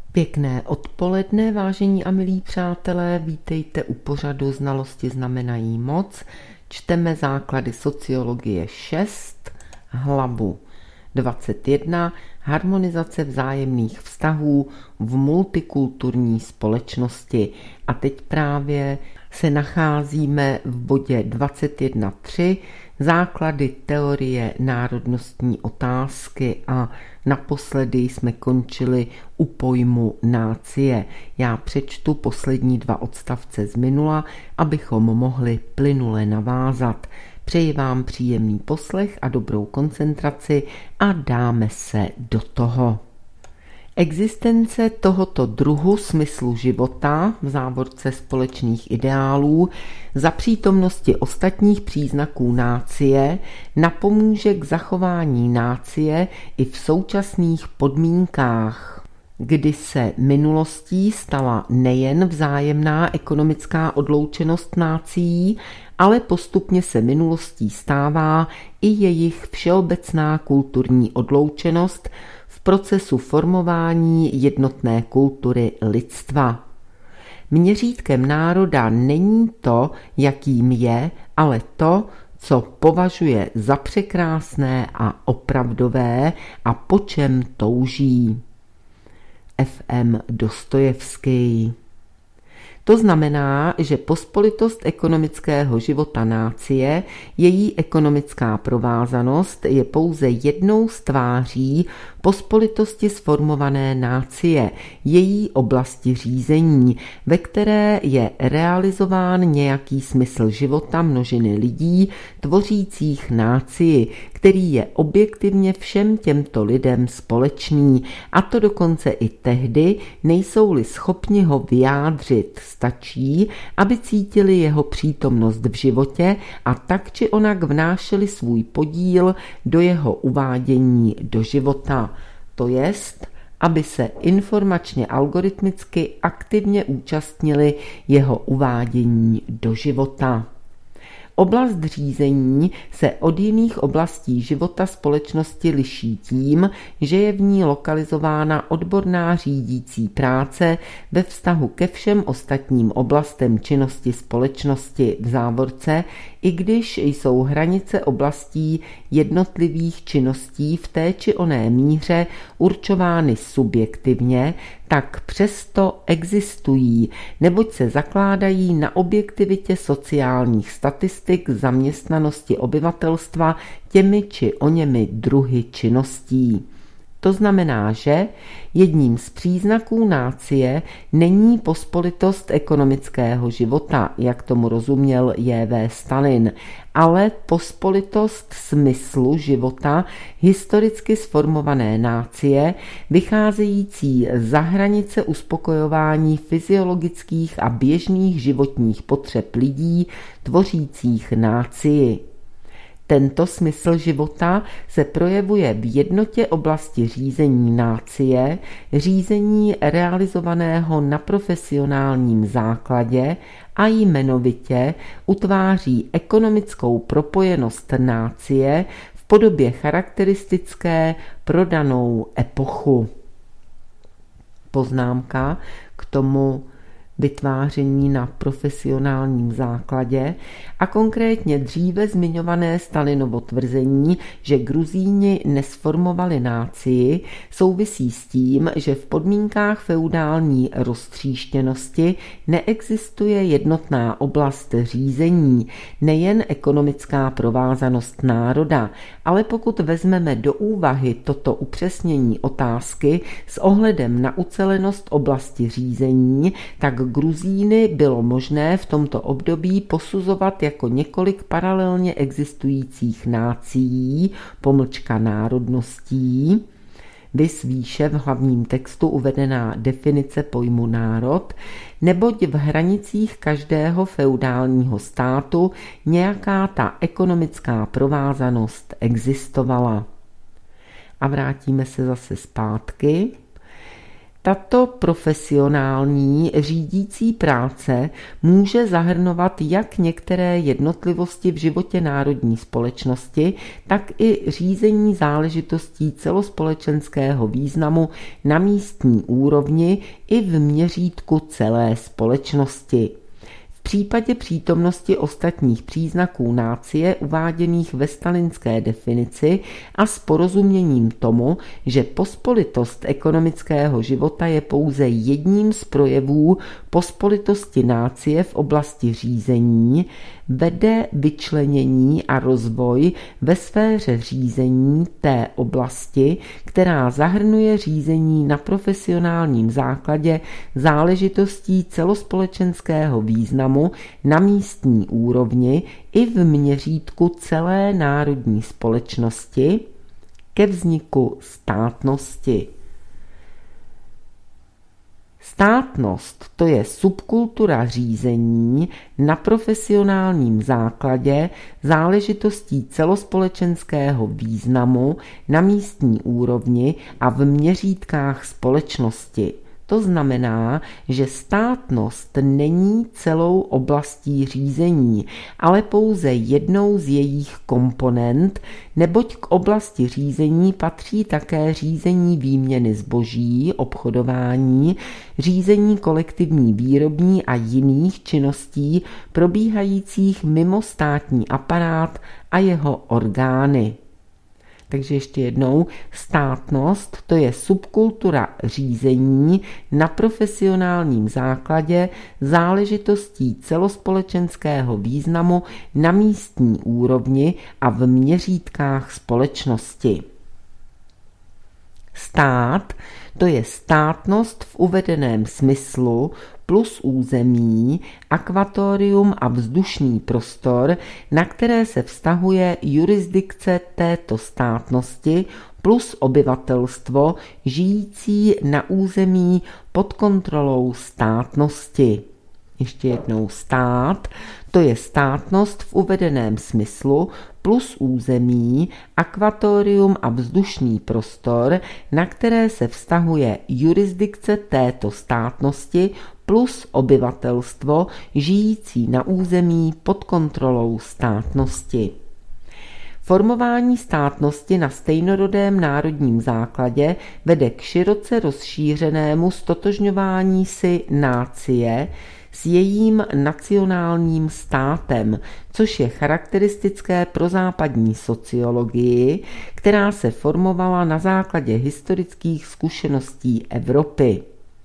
Pěkné odpoledne, vážení a milí přátelé, vítejte u pořadu Znalosti znamenají moc. Čteme základy sociologie 6, hlavu 21, harmonizace vzájemných vztahů v multikulturní společnosti. A teď právě se nacházíme v bodě 21.3, základy teorie národnostní otázky a naposledy jsme končili u pojmu nácie. Já přečtu poslední 2 odstavce z minula, abychom mohli plynule navázat. Přeji vám příjemný poslech a dobrou koncentraci a dáme se do toho. Existence tohoto druhu smyslu života, v závorce společných ideálů, za přítomnosti ostatních příznaků nácie napomůže k zachování nácie i v současných podmínkách, kdy se minulostí stala nejen vzájemná ekonomická odloučenost nácií, ale postupně se minulostí stává i jejich všeobecná kulturní odloučenost v procesu formování jednotné kultury lidstva. Měřítkem národa není to, jakým je, ale to, co považuje za překrásné a opravdové a po čem touží. F.M. Dostojevský. To znamená, že pospolitost ekonomického života nácie, její ekonomická provázanost je pouze jednou z tváří pospolitosti sformované nácie, její oblasti řízení, ve které je realizován nějaký smysl života množiny lidí tvořících nácii, který je objektivně všem těmto lidem společný, a to dokonce i tehdy, nejsou-li schopni ho vyjádřit. Stačí, aby cítili jeho přítomnost v životě a tak či onak vnášeli svůj podíl do jeho uvádění do života. To jest, aby se informačně algoritmicky aktivně účastnili jeho uvádění do života. Oblast řízení se od jiných oblastí života společnosti liší tím, že je v ní lokalizována odborná řídící práce ve vztahu ke všem ostatním oblastem činnosti společnosti v závorce, i když jsou hranice oblastí jednotlivých činností v té či oné míře určovány subjektivně, tak přesto existují, neboť se zakládají na objektivitě sociálních statistik zaměstnanosti obyvatelstva těmi či oněmi druhy činností. To znamená, že jedním z příznaků nácie není pospolitost ekonomického života, jak tomu rozuměl J.V. Stalin, ale pospolitost smyslu života historicky sformované nácie, vycházející za hranice uspokojování fyziologických a běžných životních potřeb lidí tvořících nácii. Tento smysl života se projevuje v jednotě oblasti řízení nácie, řízení realizovaného na profesionálním základě a jmenovitě utváří ekonomickou propojenost nácie v podobě charakteristické pro danou epochu. Poznámka k tomu vytváření na profesionálním základě a konkrétně dříve zmiňované Stalinovo tvrzení, že Gruzíni nesformovali nácii, souvisí s tím, že v podmínkách feudální roztříštěnosti neexistuje jednotná oblast řízení, nejen ekonomická provázanost národa, ale pokud vezmeme do úvahy toto upřesnění otázky s ohledem na ucelenost oblasti řízení, tak Gruzíny bylo možné v tomto období posuzovat jako několik paralelně existujících nácií, národností, viz výše v hlavním textu uvedená definice pojmu národ, neboť v hranicích každého feudálního státu nějaká ta ekonomická provázanost existovala. A vrátíme se zase zpátky. Tato profesionální řídící práce může zahrnovat jak některé jednotlivosti v životě národní společnosti, tak i řízení záležitostí celospolečenského významu na místní úrovni i v měřítku celé společnosti. V případě přítomnosti ostatních příznaků nácie uváděných ve stalinské definici a s porozuměním tomu, že pospolitost ekonomického života je pouze jedním z projevů pospolitosti nácie v oblasti řízení, vede vyčlenění a rozvoj ve sféře řízení té oblasti, která zahrnuje řízení na profesionálním základě záležitostí celospolečenského významu na místní úrovni i v měřítku celé národní společnosti ke vzniku státnosti. Státnost, to je subkultura řízení na profesionálním základě záležitostí celospolečenského významu na místní úrovni a v měřítkách společnosti. To znamená, že státnost není celou oblastí řízení, ale pouze jednou z jejich komponent, neboť k oblasti řízení patří také řízení výměny zboží, obchodování, řízení kolektivní výrobní a jiných činností probíhajících mimo státní aparát a jeho orgány. Takže ještě jednou, státnost, to je subkultura řízení na profesionálním základě záležitostí celospolečenského významu na místní úrovni a v měřítkách společnosti. Stát, to je státnost v uvedeném smyslu plus území, akvatorium a vzdušný prostor, na které se vztahuje jurisdikce této státnosti plus obyvatelstvo žijící na území pod kontrolou státnosti. Ještě jednou stát, to je státnost v uvedeném smyslu plus území, akvatorium a vzdušný prostor, na které se vztahuje jurisdikce této státnosti plus obyvatelstvo žijící na území pod kontrolou státnosti. Formování státnosti na stejnorodém národním základě vede k široce rozšířenému ztotožňování si nácie s jejím nacionálním státem, což je charakteristické pro západní sociologii, která se formovala na základě historických zkušeností Evropy.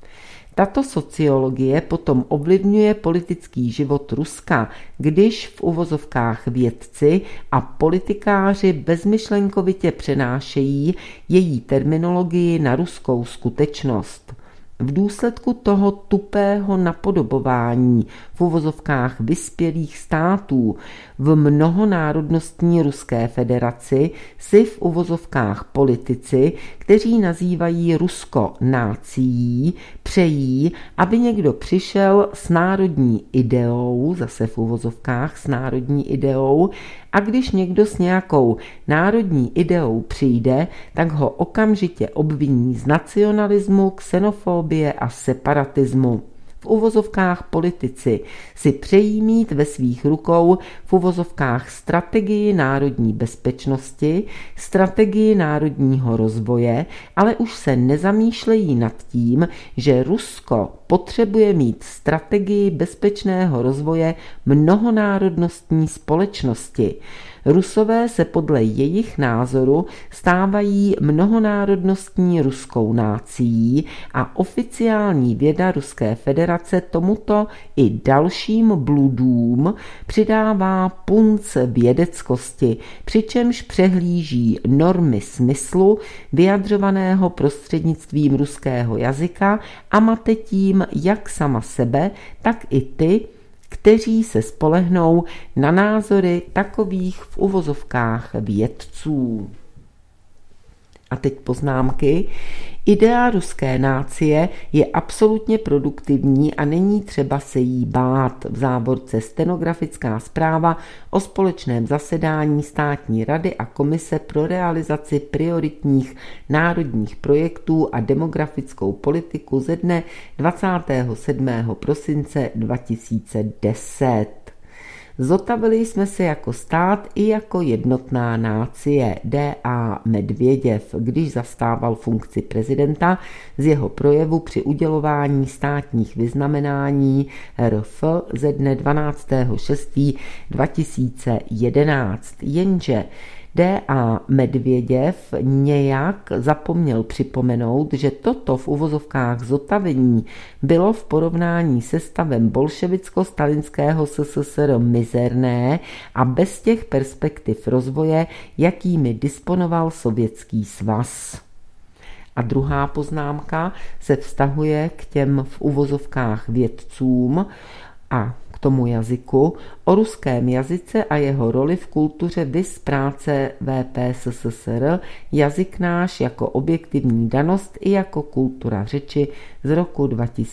Tato sociologie potom ovlivňuje politický život Ruska, když v uvozovkách vědci a politikáři bezmyšlenkovitě přenášejí její terminologii na ruskou skutečnost. V důsledku toho tupého napodobování v uvozovkách vyspělých států v mnohonárodnostní Ruské federaci si v uvozovkách politici, kteří nazývají Rusko nácií, přejí, aby někdo přišel s národní ideou, zase v uvozovkách s národní ideou, a když někdo s nějakou národní ideou přijde, tak ho okamžitě obviní z nacionalismu, xenofobie a separatismu. V uvozovkách politici si přejí mít ve svých rukou v uvozovkách strategii národní bezpečnosti, strategii národního rozvoje, ale už se nezamýšlejí nad tím, že Rusko potřebuje mít strategii bezpečného rozvoje mnohonárodnostní společnosti. Rusové se podle jejich názoru stávají mnohonárodnostní ruskou nácií a oficiální věda Ruské federace tomuto i dalším bludům přidává punc vědeckosti, přičemž přehlíží normy smyslu vyjadřovaného prostřednictvím ruského jazyka a mate tím jak sama sebe, tak i ty, kteří se spolehnou na názory takových v uvozovkách vědců. A teď poznámky. Idea ruské nácie je absolutně produktivní a není třeba se jí bát. V závorce stenografická zpráva o společném zasedání Státní rady a Komise pro realizaci prioritních národních projektů a demografickou politiku ze dne 27. prosince 2010. Zotavili jsme se jako stát i jako jednotná nácie. D.A. Medvěděv, když zastával funkci prezidenta, z jeho projevu při udělování státních vyznamenání RF ze dne 12.6.2011. Jenže D.A. Medvěděv nějak zapomněl připomenout, že toto v uvozovkách zotavení bylo v porovnání se stavem bolševicko-stalinského SSSR mizerné a bez těch perspektiv rozvoje, jakými disponoval Sovětský svaz. A druhá poznámka se vztahuje k těm v uvozovkách vědcům a tomu jazyku, o ruském jazyce a jeho roli v kultuře viz práce VPSSR, jazyk náš jako objektivní danost i jako kultura řeči z roku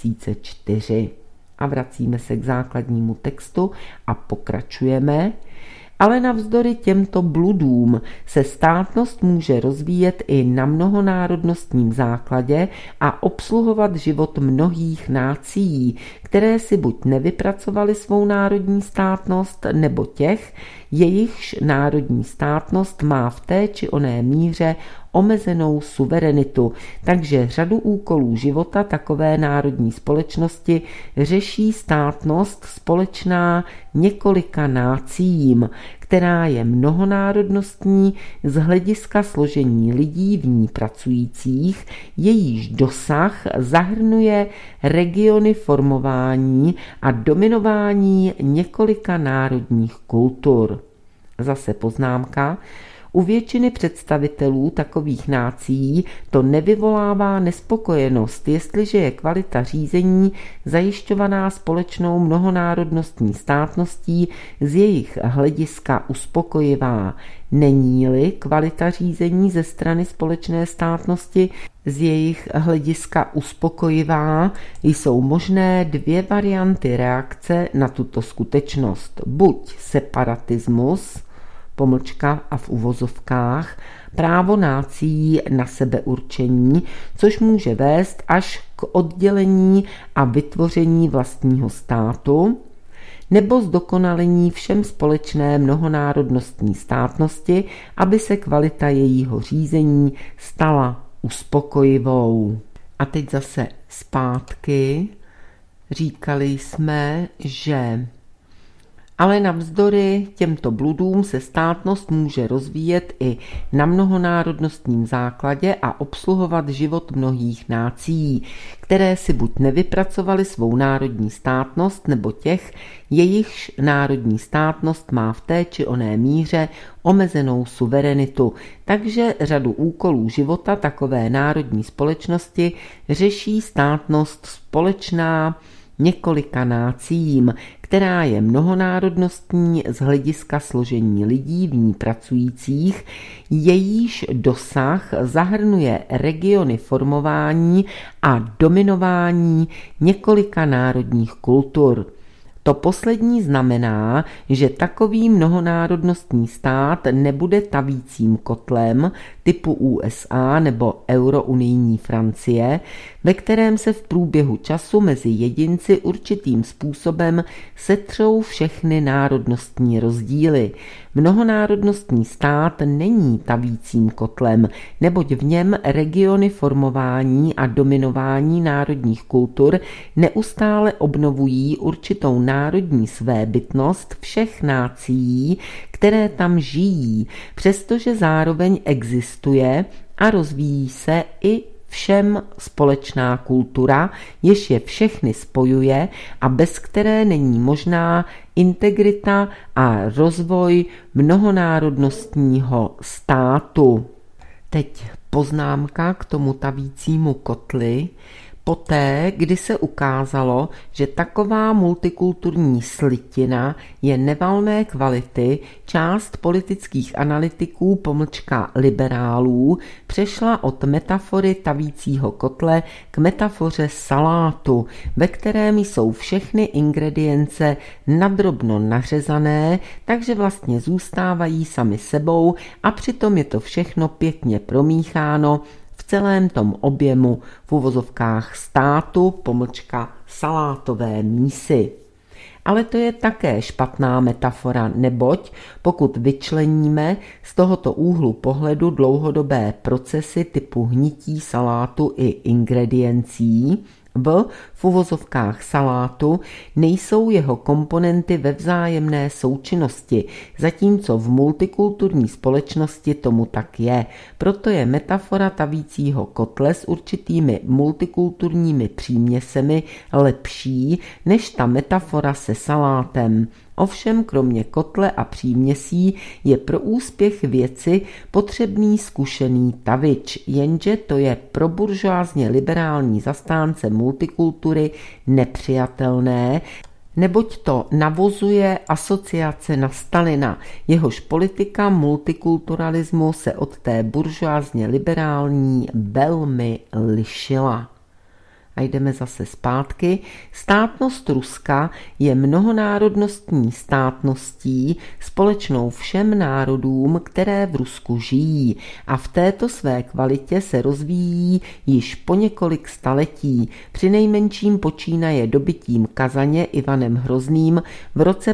2004. A vracíme se k základnímu textu a pokračujeme. Ale navzdory těmto bludům se státnost může rozvíjet i na mnohonárodnostním základě a obsluhovat život mnohých nácií, které si buď nevypracovaly svou národní státnost, nebo těch, jejichž národní státnost má v té či oné míře omezenou suverenitu, takže řadu úkolů života takové národní společnosti řeší státnost společná několika náciím, která je mnohonárodnostní z hlediska složení lidí v ní pracujících, jejíž dosah zahrnuje regiony formování a dominování několika národních kultur. Zase poznámka. U většiny představitelů takových nácií to nevyvolává nespokojenost, jestliže je kvalita řízení zajišťovaná společnou mnohonárodnostní státností z jejich hlediska uspokojivá. Není-li kvalita řízení ze strany společné státnosti z jejich hlediska uspokojivá, jsou možné dvě varianty reakce na tuto skutečnost. Buď separatismus, pomlčka a v uvozovkách, právo nácií na sebeurčení, což může vést až k oddělení a vytvoření vlastního státu, nebo zdokonalení všem společné mnohonárodnostní státnosti, aby se kvalita jejího řízení stala uspokojivou. A teď zase zpátky. Říkali jsme, že ale navzdory těmto bludům se státnost může rozvíjet i na mnohonárodnostním základě a obsluhovat život mnohých nácií, které si buď nevypracovaly svou národní státnost, nebo těch, jejichž národní státnost má v té či oné míře omezenou suverenitu. Takže řadu úkolů života takové národní společnosti řeší státnost společná několika náciím, která je mnohonárodnostní z hlediska složení lidí v ní pracujících, jejíž dosah zahrnuje regiony formování a dominování několika národních kultur. To poslední znamená, že takový mnohonárodnostní stát nebude tavícím kotlem typu USA nebo eurounijní Francie, ve kterém se v průběhu času mezi jedinci určitým způsobem setřou všechny národnostní rozdíly. Mnohonárodnostní stát není tavícím kotlem, neboť v něm regiony formování a dominování národních kultur neustále obnovují určitou národní svébytnost všech nácií, které tam žijí, přestože zároveň existuje a rozvíjí se i všem společná kultura, jež je všechny spojuje a bez které není možná integrita a rozvoj mnohonárodnostního státu. Teď poznámka k tomu tavícímu kotli. Poté, kdy se ukázalo, že taková multikulturní slitina je nevalné kvality, část politických analytiků / liberálů přešla od metafory tavícího kotle k metafoře salátu, ve kterém jsou všechny ingredience nadrobno nařezané, takže vlastně zůstávají sami sebou a přitom je to všechno pěkně promícháno v celém tom objemu v uvozovkách státu / salátové mísy. Ale to je také špatná metafora, neboť pokud vyčleníme z tohoto úhlu pohledu dlouhodobé procesy typu hnití salátu i ingrediencí, v uvozovkách salátu nejsou jeho komponenty ve vzájemné součinnosti, zatímco v multikulturní společnosti tomu tak je. Proto je metafora tavícího kotle s určitými multikulturními příměsemi lepší než ta metafora se salátem. Ovšem kromě kotle a příměsí je pro úspěch věci potřebný zkušený tavič, jenže to je pro buržoázně liberální zastánce multikultury nepřijatelné, neboť to navozuje asociace na Stalina, jehož politika multikulturalismu se od té buržoázně liberální velmi lišila. A jdeme zase zpátky. Státnost Ruska je mnohonárodnostní státností společnou všem národům, které v Rusku žijí a v této své kvalitě se rozvíjí již po několik staletí, přinejmenším počínaje dobytím Kazaně Ivanem Hrozným v roce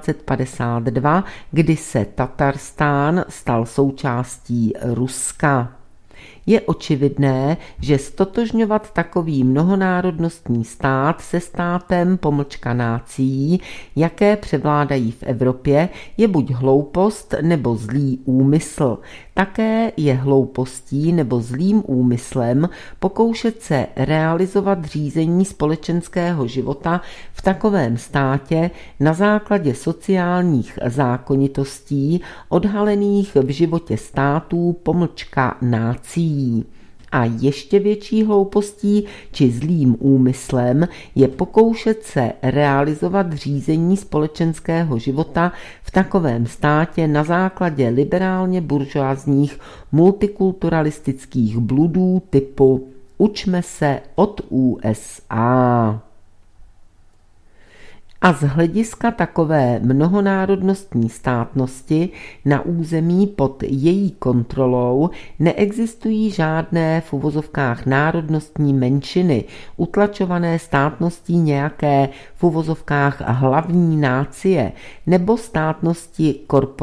1552, kdy se Tatarstán stal součástí Ruska. Je očividné, že stotožňovat takový mnohonárodnostní stát se státem / nácií, jaké převládají v Evropě, je buď hloupost nebo zlý úmysl. Také je hloupostí nebo zlým úmyslem pokoušet se realizovat řízení společenského života v takovém státě na základě sociálních zákonitostí odhalených v životě států / nácií. A ještě větší hloupostí či zlým úmyslem je pokoušet se realizovat řízení společenského života v takovém státě na základě liberálně buržoázních multikulturalistických bludů typu učme se od USA. A z hlediska takové mnohonárodnostní státnosti na území pod její kontrolou neexistují žádné v uvozovkách národnostní menšiny, utlačované státností nějaké v uvozovkách hlavní nácie, nebo státností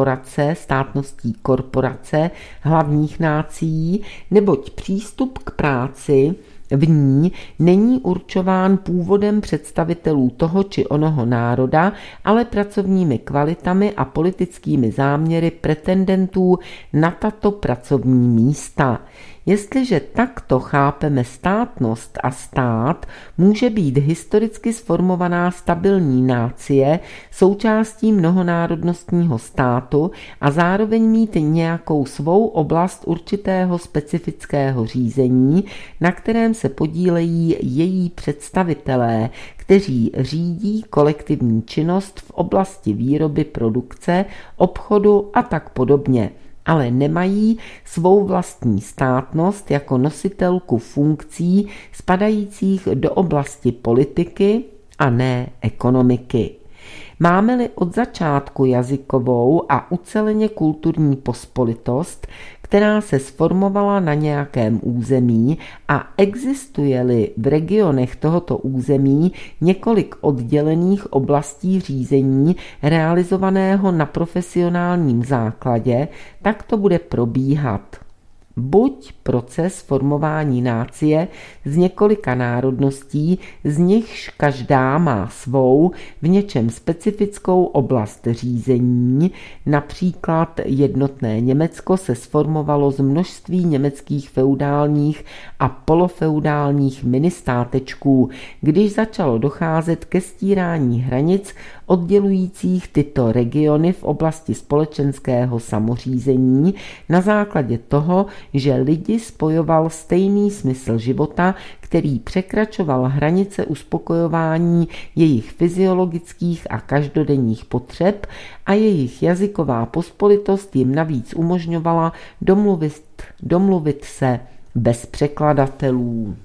korporace hlavních nácií, neboť přístup k práci v ní není určován původem představitelů toho či onoho národa, ale pracovními kvalitami a politickými záměry pretendentů na tato pracovní místa. Jestliže takto chápeme státnost a stát, může být historicky sformovaná stabilní nácie součástí mnohonárodnostního státu a zároveň mít nějakou svou oblast určitého specifického řízení, na kterém se podílejí její představitelé, kteří řídí kolektivní činnost v oblasti výroby, produkce, obchodu a tak podobně, ale nemají svou vlastní státnost jako nositelku funkcí spadajících do oblasti politiky a ne ekonomiky. Máme-li od začátku jazykovou a uceleně kulturní pospolitost, která se sformovala na nějakém území a existuje-li v regionech tohoto území několik oddělených oblastí řízení realizovaného na profesionálním základě, tak to bude probíhat. Buď proces formování nácie z několika národností, z nichž každá má svou v něčem specifickou oblast řízení, například jednotné Německo se sformovalo z množství německých feudálních a polofeudálních ministátečků, když začalo docházet ke stírání hranic oddělujících tyto regiony v oblasti společenského samořízení na základě toho, že lidi spojoval stejný smysl života, který překračoval hranice uspokojování jejich fyziologických a každodenních potřeb a jejich jazyková pospolitost jim navíc umožňovala domluvit se bez překladatelů.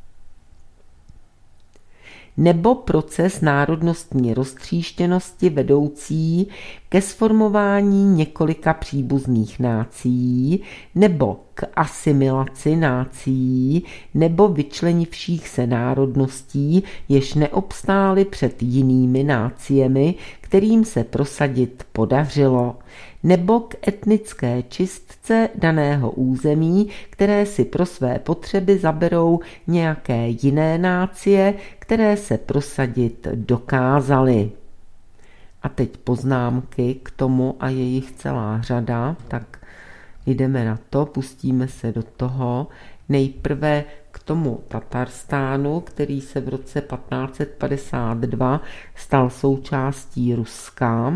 Nebo proces národnostní roztříštěnosti vedoucí ke sformování několika příbuzných nácií, nebo k asimilaci nácií, nebo vyčlenivších se národností, jež neobstály před jinými náciemi, kterým se prosadit podařilo, nebo k etnické čistce daného území, které si pro své potřeby zaberou nějaké jiné nácie, které se prosadit dokázaly. A teď poznámky k tomu a je jich celá řada, tak jdeme na to, pustíme se do toho. Nejprve k tomu Tatarstánu, který se v roce 1552 stal součástí Ruska.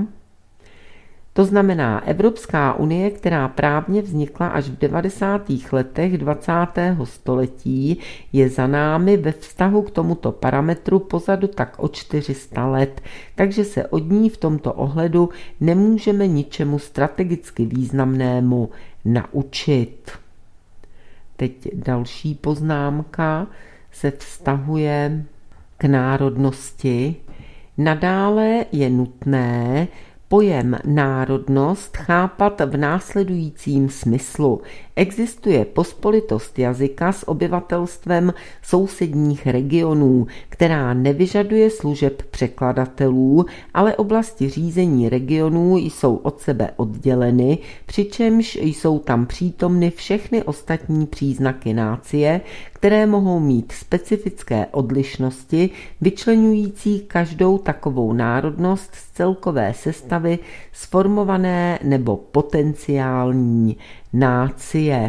To znamená Evropská unie, která právně vznikla až v 90. letech 20. století, je za námi ve vztahu k tomuto parametru pozadu tak o 400 let, takže se od ní v tomto ohledu nemůžeme ničemu strategicky významnému naučit. Teď další poznámka se vztahuje k národnosti. Nadále je nutné pojem národnost chápat v následujícím smyslu. Existuje pospolitost jazyka s obyvatelstvem sousedních regionů, která nevyžaduje služeb překladatelů, ale oblasti řízení regionů jsou od sebe odděleny, přičemž jsou tam přítomny všechny ostatní příznaky nácie, které mohou mít specifické odlišnosti, vyčleňující každou takovou národnost z celkové sestavy sformované nebo potenciální nácie.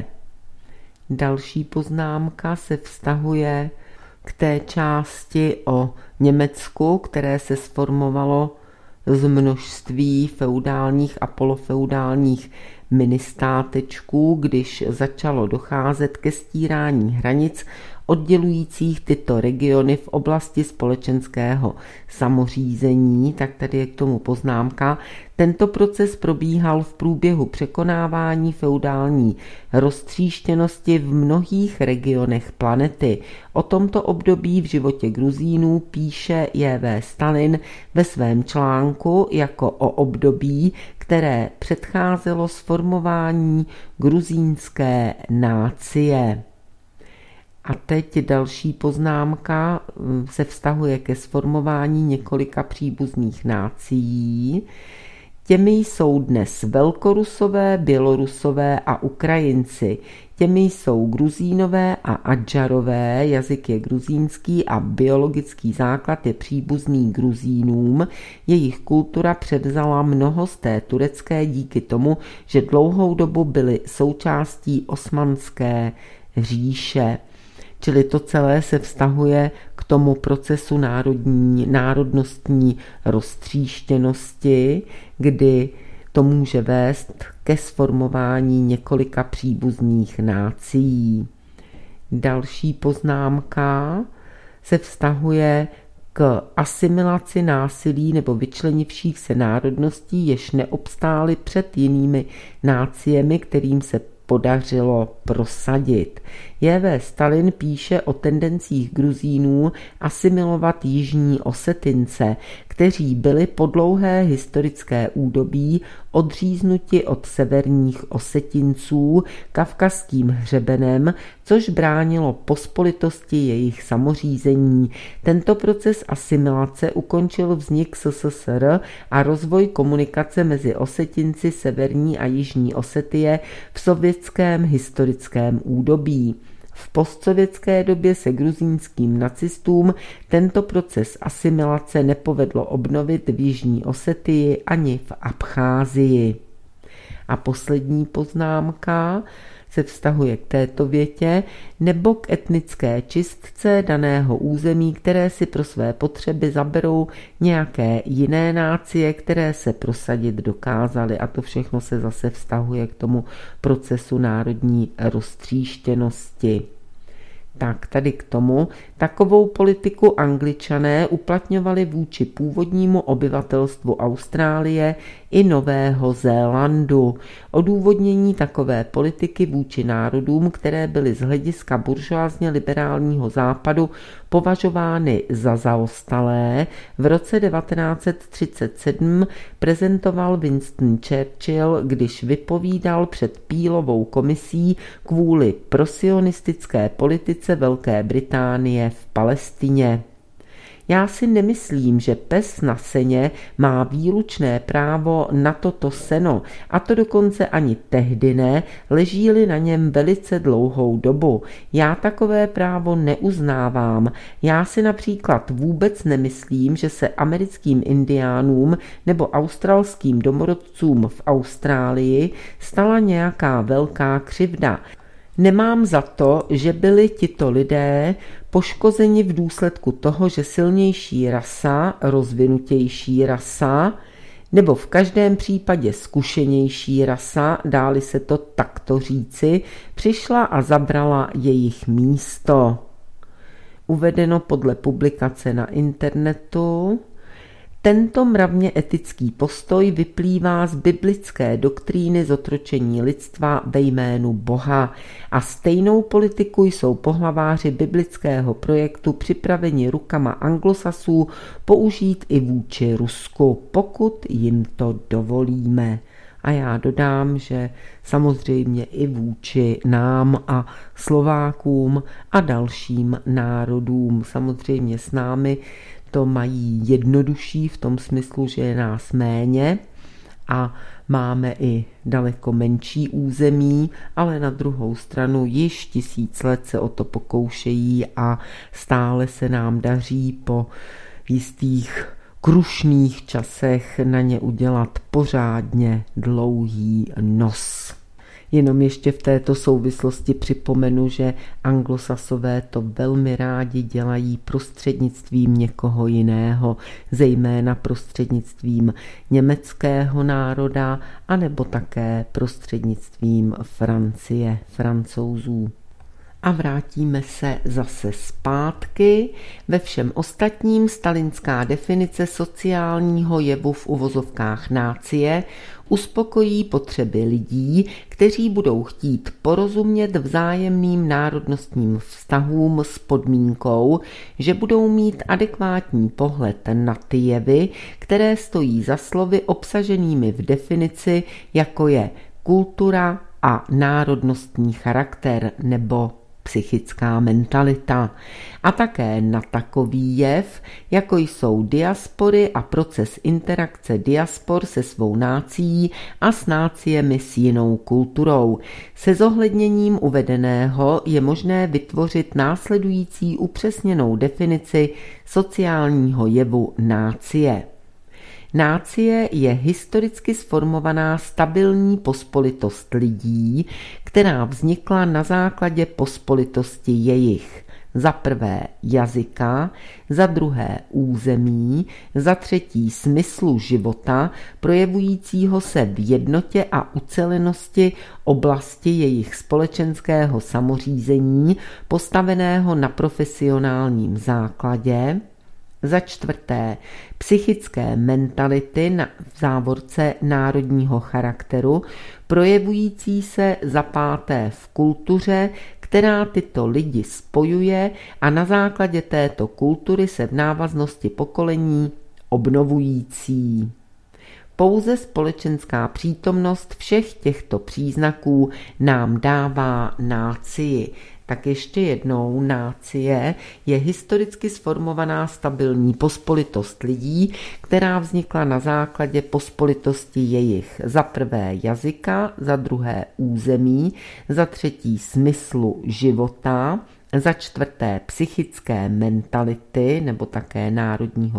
Další poznámka se vztahuje k té části o Německu, které se sformovalo z množství feudálních a polofeudálních ministátečků, když začalo docházet ke stírání hranic oddělujících tyto regiony v oblasti společenského samořízení, tak tady je k tomu poznámka. Tento proces probíhal v průběhu překonávání feudální roztříštěnosti v mnohých regionech planety. O tomto období v životě Gruzínů píše J.V. Stalin ve svém článku jako o období, které předcházelo sformování gruzínské nácie. A teď další poznámka se vztahuje ke sformování několika příbuzných nácií. Těmi jsou dnes Velkorusové, Bělorusové a Ukrajinci. Těmi jsou Gruzínové a Adžarové, jazyk je gruzínský a biologický základ je příbuzný Gruzínům. Jejich kultura převzala mnoho z té turecké díky tomu, že dlouhou dobu byly součástí Osmanské říše. Čili to celé se vztahuje k tomu procesu národnostní roztříštěnosti, kdy to může vést ke sformování několika příbuzných nácií. Další poznámka se vztahuje k asimilaci násilí nebo vyčlenivších se národností, jež neobstály před jinými náciemi, kterým se podařilo prosadit. J.V. Stalin píše o tendencích Gruzínů asimilovat jižní Osetince, kteří byli po dlouhé historické údobí odříznuti od severních Osetinců kavkazským hřebenem, což bránilo pospolitosti jejich samořízení. Tento proces asimilace ukončil vznik SSSR a rozvoj komunikace mezi Osetinci severní a jižní Osetie v sovětském historickém údobí. V postsovětské době se gruzínským nacistům tento proces asimilace nepovedlo obnovit v jižní Osetii ani v Abcházii. A poslední poznámka se vztahuje k této větě, nebo k etnické čistce daného území, které si pro své potřeby zaberou nějaké jiné nácie, které se prosadit dokázaly. A to všechno se zase vztahuje k tomu procesu národní roztříštěnosti. Tak tady k tomu takovou politiku Angličané uplatňovali vůči původnímu obyvatelstvu Austrálie i Nového Zélandu. Odůvodnění takové politiky vůči národům, které byly z hlediska buržoázně liberálního západu považovány za zaostalé, v roce 1937 prezentoval Winston Churchill, když vypovídal před Pílovou komisí kvůli prosionistické politice Velké Británie v Palestině. Já si nemyslím, že pes na seně má výlučné právo na toto seno, a to dokonce ani tehdy ne, leží-li na něm velice dlouhou dobu. Já takové právo neuznávám. Já si například vůbec nemyslím, že se americkým indiánům nebo australským domorodcům v Austrálii stala nějaká velká křivda. Nemám za to, že byli tito lidé poškozeni v důsledku toho, že silnější rasa, rozvinutější rasa, nebo v každém případě zkušenější rasa, dáli se to takto říci, přišla a zabrala jejich místo. Uvedeno podle publikace na internetu. Tento mravně etický postoj vyplývá z biblické doktríny zotročení lidstva ve jménu Boha a stejnou politiku jsou pohlaváři biblického projektu připraveni rukama anglosasů použít i vůči Rusku, pokud jim to dovolíme. A já dodám, že samozřejmě i vůči nám a Slovákům a dalším národům. Samozřejmě s námi to mají jednodušší v tom smyslu, že je nás méně a máme i daleko menší území, ale na druhou stranu již 1000 let se o to pokoušejí a stále se nám daří po jistých krušných časech na ně udělat pořádně dlouhý nos. Jenom ještě v této souvislosti připomenu, že anglosasové to velmi rádi dělají prostřednictvím někoho jiného, zejména prostřednictvím německého národa, anebo také prostřednictvím Francie, Francouzů. A vrátíme se zase zpátky. Ve všem ostatním stalinská definice sociálního jevu v uvozovkách nácie uspokojí potřeby lidí, kteří budou chtít porozumět vzájemným národnostním vztahům s podmínkou, že budou mít adekvátní pohled na ty jevy, které stojí za slovy obsaženými v definici, jako je kultura a národnostní charakter nebo psychická mentalita, a také na takový jev, jako jsou diaspory a proces interakce diaspor se svou nácií a s náciemi s jinou kulturou. Se zohledněním uvedeného je možné vytvořit následující upřesněnou definici sociálního jevu nácie. Nácie je historicky sformovaná stabilní pospolitost lidí, která vznikla na základě pospolitosti jejich, za prvé jazyka, za druhé území, za třetí smyslu života, projevujícího se v jednotě a ucelenosti oblasti jejich společenského samořízení, postaveného na profesionálním základě, za čtvrté psychické mentality v závorce národního charakteru, projevující se za páté v kultuře, která tyto lidi spojuje a na základě této kultury se v návaznosti pokolení obnovující. Pouze společenská přítomnost všech těchto příznaků nám dává nácii. Tak ještě jednou, nácie je historicky sformovaná stabilní pospolitost lidí, která vznikla na základě pospolitosti jejich za prvé jazyka, za druhé území, za třetí smyslu života, za čtvrté psychické mentality nebo také národního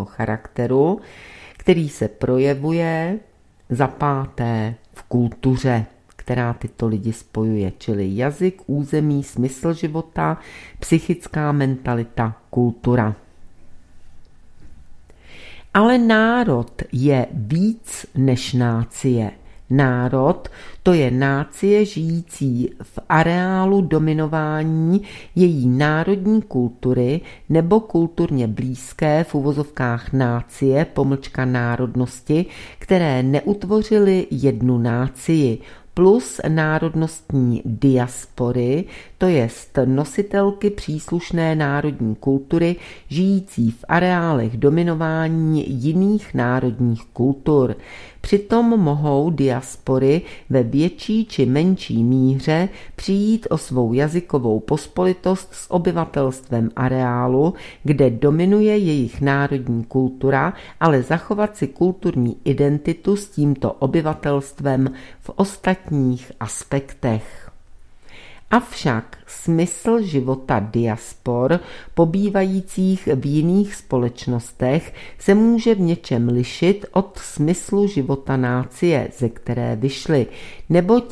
charakteru, který se projevuje za páté v kultuře, která tyto lidi spojuje, čili jazyk, území, smysl života, psychická mentalita, kultura. Ale národ je víc než nácie. Národ, to je nácie žijící v areálu dominování její národní kultury nebo kulturně blízké v uvozovkách nácie, pomlčka národnosti, které neutvořily jednu nácii, plus národnostní diaspory, to jest nositelky příslušné národní kultury žijící v areálech dominování jiných národních kultur. Přitom mohou diaspory ve větší či menší míře přijít o svou jazykovou pospolitost s obyvatelstvem areálu, kde dominuje jejich národní kultura, ale zachovat si kulturní identitu s tímto obyvatelstvem v ostatních aspektech. Avšak smysl života diaspor pobývajících v jiných společnostech se může v něčem lišit od smyslu života nácie, ze které vyšly, neboť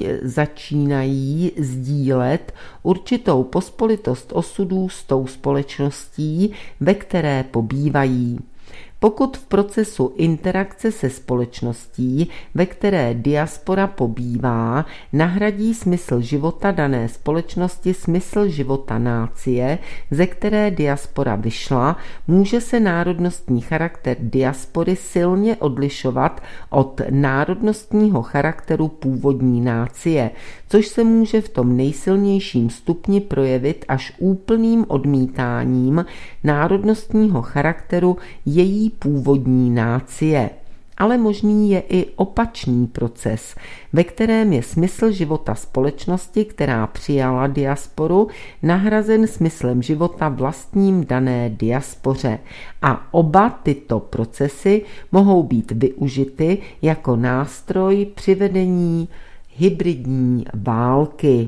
začínají sdílet určitou pospolitost osudů s tou společností, ve které pobývají. Pokud v procesu interakce se společností, ve které diaspora pobývá, nahradí smysl života dané společnosti smysl života nácie, ze které diaspora vyšla, může se národnostní charakter diaspory silně odlišovat od národnostního charakteru původní nácie, což se může v tom nejsilnějším stupni projevit až úplným odmítáním národnostního charakteru její původní nácie. Ale možný je i opačný proces, ve kterém je smysl života společnosti, která přijala diasporu, nahrazen smyslem života vlastním dané diaspoře. A oba tyto procesy mohou být využity jako nástroj při vedení hybridní války.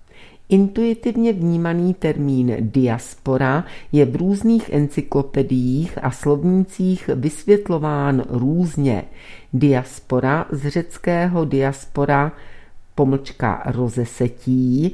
Intuitivně vnímaný termín diaspora je v různých encyklopediích a slovnících vysvětlován různě. Diaspora z řeckého diaspora pomlčka rozesetí,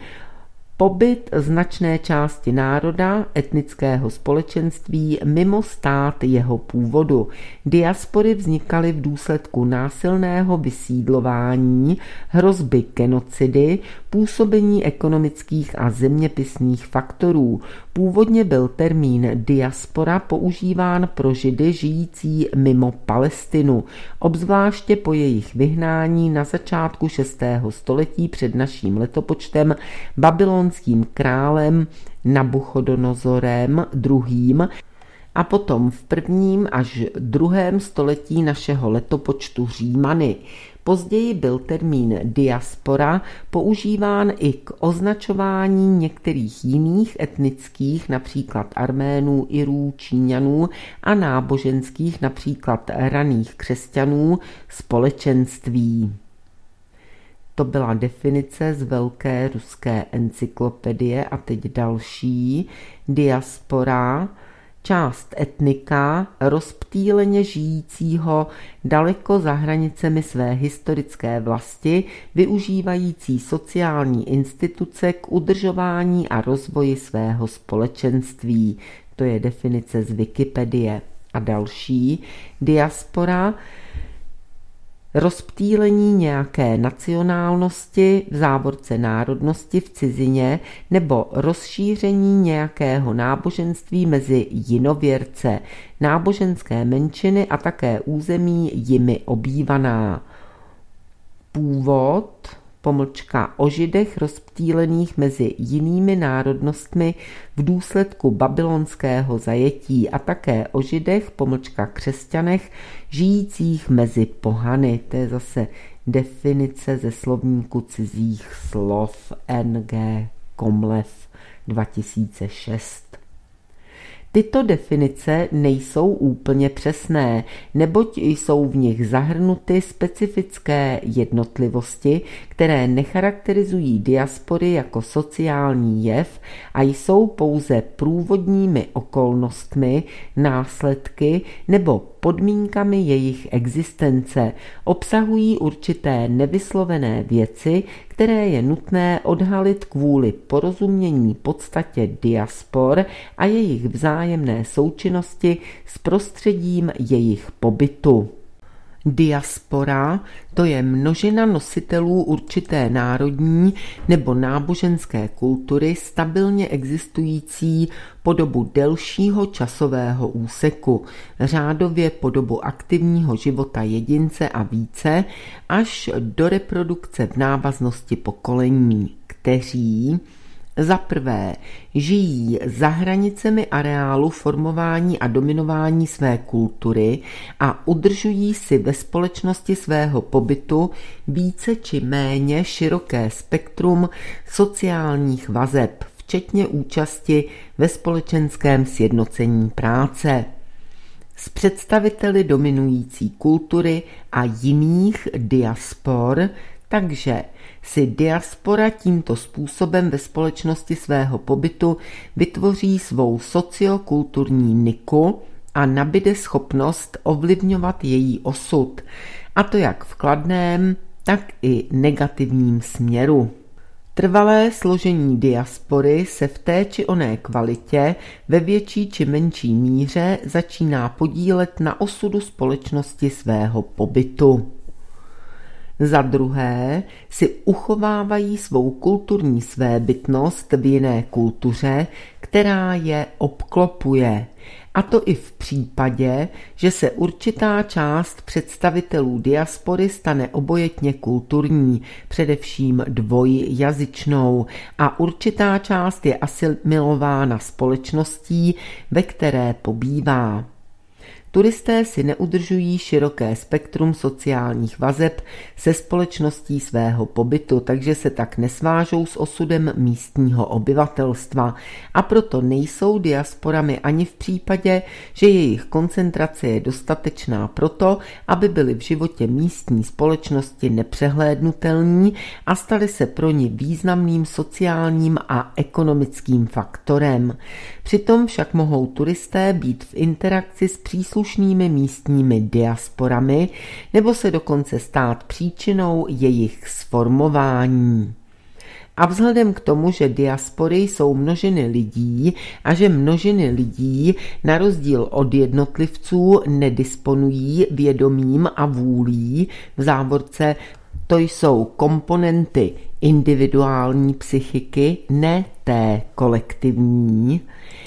pobyt značné části národa, etnického společenství mimo stát jeho původu. Diaspory vznikaly v důsledku násilného vysídlování, hrozby genocidy, působení ekonomických a zeměpisných faktorů. Původně byl termín diaspora používán pro Židy žijící mimo Palestinu, obzvláště po jejich vyhnání na začátku 6. století před naším letopočtem babylonským králem Nabuchodonozorem II. A potom v 1. až 2. století našeho letopočtu Římany. Později byl termín diaspora používán i k označování některých jiných etnických, například Arménů, Irů, Číňanů a náboženských, například raných křesťanů, společenství. To byla definice z Velké ruské encyklopedie a teď další. Diaspora, část etnika rozptýleně žijícího daleko za hranicemi své historické vlasti, využívající sociální instituce k udržování a rozvoji svého společenství. To je definice z Wikipedie. A další. Diaspora, rozptýlení nějaké nacionálnosti, v závorce národnosti v cizině, nebo rozšíření nějakého náboženství mezi jinověrce, náboženské menšiny a také území jimi obývaná. Původ, pomlčka o Židech rozptýlených mezi jinými národnostmi v důsledku babylonského zajetí a také o Židech, pomlčka křesťanech, žijících mezi pohany. To je zase definice ze slovníku cizích slov N.G. Komlev 2006. Tyto definice nejsou úplně přesné, neboť jsou v nich zahrnuty specifické jednotlivosti, které necharakterizují diaspory jako sociální jev a jsou pouze průvodními okolnostmi, následky nebo podmínkami jejich existence, obsahují určité nevyslovené věci, které je nutné odhalit kvůli porozumění podstatě diaspor a jejich vzájemné součinnosti s prostředím jejich pobytu. Diaspora, to je množina nositelů určité národní nebo náboženské kultury stabilně existující po dobu delšího časového úseku, řádově po dobu aktivního života jedince a více, až do reprodukce v návaznosti pokolení, kteří za prvé žijí za hranicemi areálu formování a dominování své kultury a udržují si ve společnosti svého pobytu více či méně široké spektrum sociálních vazeb, včetně účasti ve společenském sjednocení práce s představiteli dominující kultury a jiných diaspor, takže si diaspora tímto způsobem ve společnosti svého pobytu vytvoří svou sociokulturní niku a nabyde schopnost ovlivňovat její osud, a to jak v kladném, tak i negativním směru. Trvalé složení diaspory se v té či oné kvalitě ve větší či menší míře začíná podílet na osudu společnosti svého pobytu. Za druhé si uchovávají svou kulturní svébytnost v jiné kultuře, která je obklopuje. A to i v případě, že se určitá část představitelů diaspory stane obojetně kulturní, především dvojjazyčnou, a určitá část je asimilována společností, ve které pobývá. Turisté si neudržují široké spektrum sociálních vazeb se společností svého pobytu, takže se tak nesvážou s osudem místního obyvatelstva a proto nejsou diasporami ani v případě, že jejich koncentrace je dostatečná proto, aby byli v životě místní společnosti nepřehlédnutelní a stali se pro ni významným sociálním a ekonomickým faktorem. Přitom však mohou turisté být v interakci s příslušnými místními diasporami nebo se dokonce stát příčinou jejich sformování. A vzhledem k tomu, že diaspory jsou množiny lidí a že množiny lidí na rozdíl od jednotlivců nedisponují vědomím a vůlí, v závorce to jsou komponenty individuální psychiky, ne té kolektivní,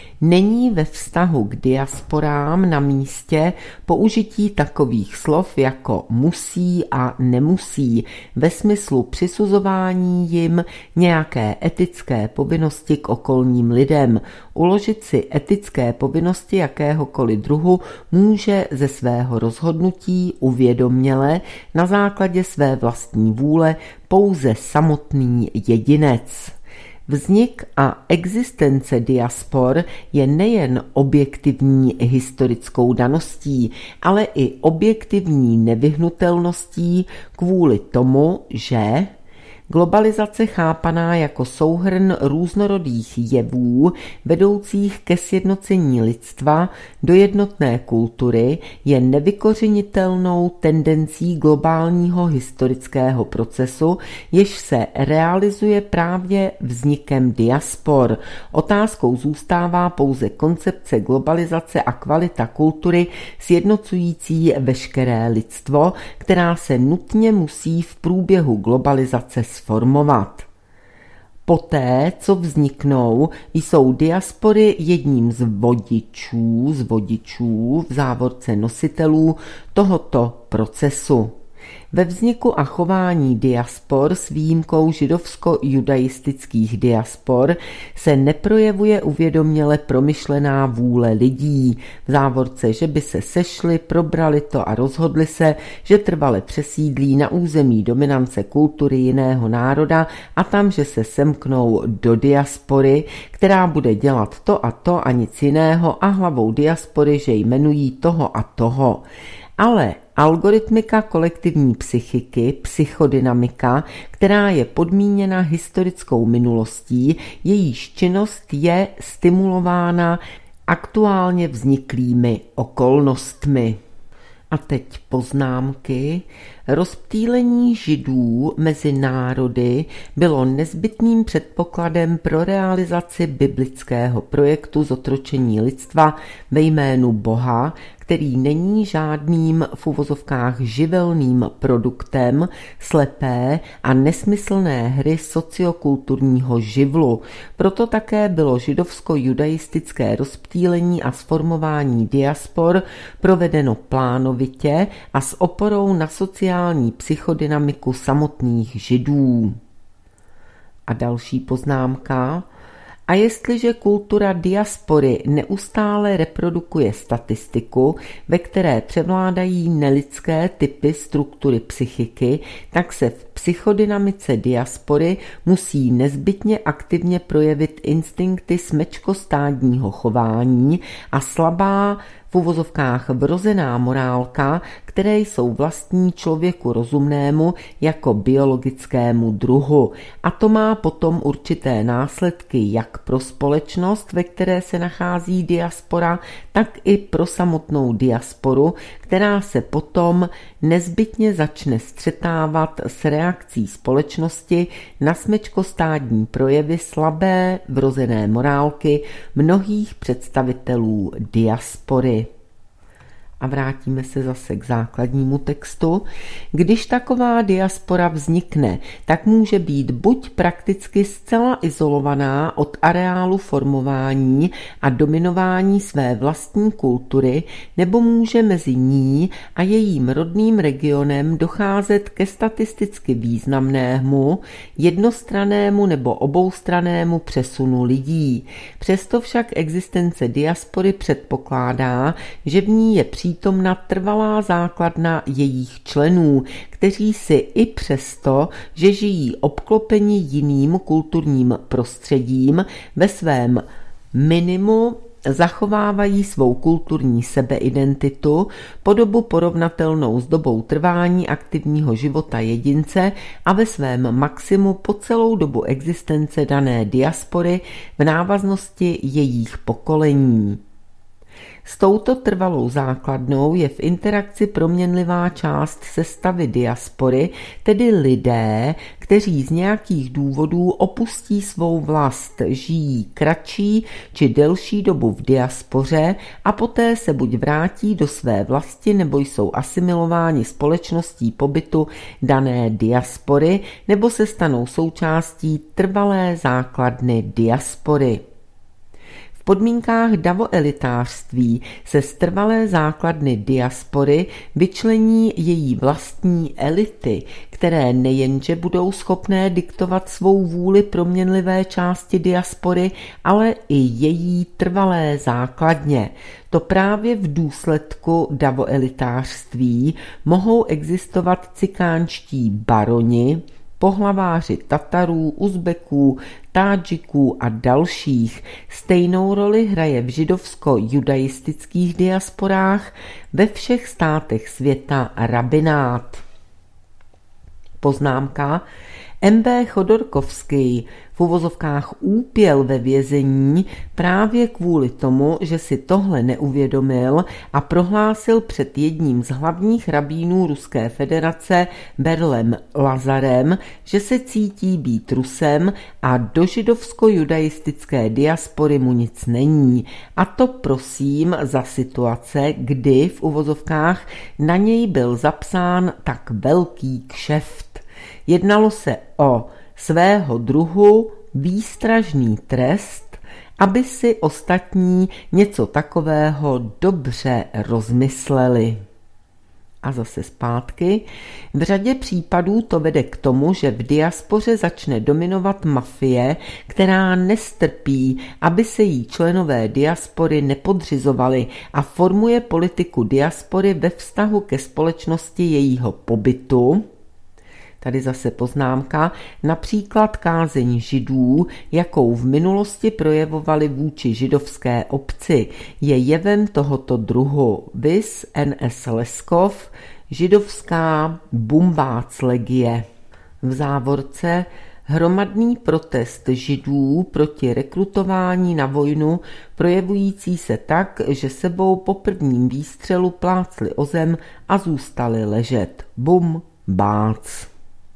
není ve vztahu k diasporám na místě použití takových slov jako musí a nemusí ve smyslu přisuzování jim nějaké etické povinnosti k okolním lidem. Uložit si etické povinnosti jakéhokoliv druhu může ze svého rozhodnutí uvědoměle na základě své vlastní vůle pouze samotný jedinec. Vznik a existence diaspor je nejen objektivní historickou daností, ale i objektivní nevyhnutelností kvůli tomu, že globalizace chápaná jako souhrn různorodých jevů vedoucích ke sjednocení lidstva do jednotné kultury je nevykořenitelnou tendencí globálního historického procesu, jež se realizuje právě vznikem diaspor. Otázkou zůstává pouze koncepce globalizace a kvalita kultury sjednocující veškeré lidstvo, která se nutně musí v průběhu globalizace sformovat. Poté, co vzniknou, jsou diaspory jedním z vodičů, v závorce nositelů tohoto procesu. Ve vzniku a chování diaspor s výjimkou židovsko-judaistických diaspor se neprojevuje uvědoměle promyšlená vůle lidí, v závorce, že by se sešli, probrali to a rozhodli se, že trvale přesídlí na území dominance kultury jiného národa a tam, že se semknou do diaspory, která bude dělat to a nic jiného a hlavou diaspory, že jmenují toho a toho. Ale algoritmika kolektivní psychiky, psychodynamika, která je podmíněna historickou minulostí, jejíž činnost je stimulována aktuálně vzniklými okolnostmi. A teď poznámky. Rozptýlení Židů mezi národy bylo nezbytným předpokladem pro realizaci biblického projektu zotročení lidstva ve jménu Boha, který není žádným v uvozovkách živelným produktem slepé a nesmyslné hry sociokulturního živlu. Proto také bylo židovsko-judaistické rozptýlení a sformování diaspor provedeno plánovitě a s oporou na sociální psychodynamiku samotných Židů. A další poznámka. A jestliže kultura diaspory neustále reprodukuje statistiku, ve které převládají nelidské typy struktury psychiky, tak se v psychodynamice diaspory musí nezbytně aktivně projevit instinkty smečkostádního chování a slabá v uvozovkách vrozená morálka, které jsou vlastní člověku rozumnému jako biologickému druhu. A to má potom určité následky jak pro společnost, ve které se nachází diaspora, tak i pro samotnou diasporu, která se potom nezbytně začne střetávat s reakcí společnosti na smečkostádní projevy slabé vrozené morálky mnohých představitelů diaspory. A vrátíme se zase k základnímu textu. Když taková diaspora vznikne, tak může být buď prakticky zcela izolovaná od areálu formování a dominování své vlastní kultury, nebo může mezi ní a jejím rodným regionem docházet ke statisticky významnému, jednostrannému nebo oboustrannému přesunu lidí. Přesto však existence diaspory předpokládá, že v ní je přítomna trvalá základna jejich členů, kteří si i přesto, že žijí obklopeni jiným kulturním prostředím, ve svém minimu zachovávají svou kulturní sebeidentitu po dobu porovnatelnou s dobou trvání aktivního života jedince a ve svém maximu po celou dobu existence dané diaspory v návaznosti jejich pokolení. S touto trvalou základnou je v interakci proměnlivá část sestavy diaspory, tedy lidé, kteří z nějakých důvodů opustí svou vlast, žijí kratší či delší dobu v diaspoře a poté se buď vrátí do své vlasti, nebo jsou asimilováni společností pobytu dané diaspory, nebo se stanou součástí trvalé základny diaspory. V podmínkách davoelitářství se z trvalé základny diaspory vyčlení její vlastní elity, které nejenže budou schopné diktovat svou vůli proměnlivé části diaspory, ale i její trvalé základně. To právě v důsledku davoelitářství mohou existovat cikánští baroni, pohlaváři Tatarů, Uzbeků, Tádžiků a dalších. Stejnou roli hraje v židovsko-judaistických diasporách ve všech státech světa rabinát. Poznámka. M.B. Chodorkovský v uvozovkách úpěl ve vězení právě kvůli tomu, že si tohle neuvědomil a prohlásil před jedním z hlavních rabínů Ruské federace Berlem Lazarem, že se cítí být Rusem a do židovsko-judaistické diaspory mu nic není. A to prosím za situace, kdy v uvozovkách na něj byl zapsán tak velký kšeft. Jednalo se o svého druhu výstražný trest, aby si ostatní něco takového dobře rozmysleli. A zase zpátky. V řadě případů to vede k tomu, že v diaspoře začne dominovat mafie, která nestrpí, aby se jí členové diaspory nepodřizovali a formuje politiku diaspory ve vztahu ke společnosti jejího pobytu. Tady zase poznámka, například kázeň židů, jakou v minulosti projevovali vůči židovské obci, je jevem tohoto druhu. Vis N.S. Leskov, židovská Bumbáclegie, v závorce hromadný protest židů proti rekrutování na vojnu, projevující se tak, že sebou po prvním výstřelu plácli o zem a zůstali ležet. Bum, bác.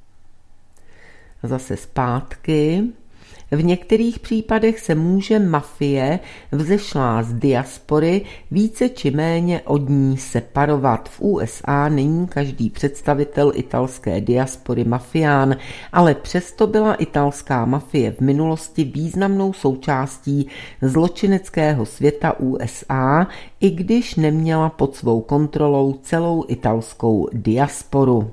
Zase zpátky. V některých případech se může mafie vzešlá z diaspory více či méně od ní separovat. V USA není každý představitel italské diaspory mafián, ale přesto byla italská mafie v minulosti významnou součástí zločineckého světa USA, i když neměla pod svou kontrolou celou italskou diasporu.